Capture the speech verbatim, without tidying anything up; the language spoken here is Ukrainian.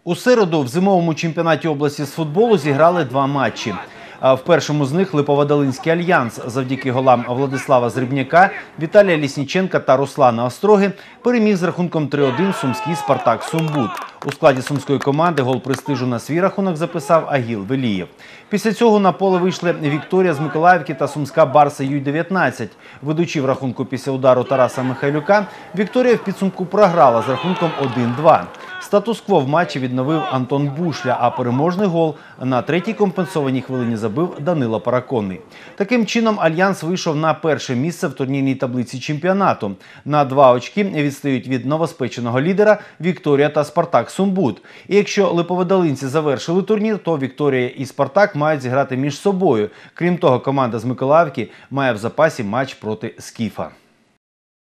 У середу в зимовому чемпіонаті області з футболу зіграли два матчі. В першому з них Липоводолинський альянс завдяки голам Владислава Зрібняка, Віталія Лісніченка та Руслана Остроги переміг з рахунком три один сумський «Спартак Сумбут». У складі сумської команди гол престижу на свій рахунок записав Агіл Велієв. Після цього на поле вийшли Вікторія з Миколаївки та сумська «Барса Ю дев'ятнадцять». Ведучи в рахунку після удару Тараса Михайлюка, Вікторія в підсумку програла з рахунком один два. Статус-кво в матчі відновив Антон Бушля, а переможний гол на третій компенсованій хвилині забив Данило Параконний. Таким чином, Альянс вийшов на перше місце в турнірній таблиці чемпіонату. На два очки відстають від новоспеченого лідера Вікторія та Спартак Сумбут. І якщо липоводолинці завершили турнір, то Вікторія і Спартак мають зіграти між собою. Крім того, команда з Миколаївки має в запасі матч проти Скіфа.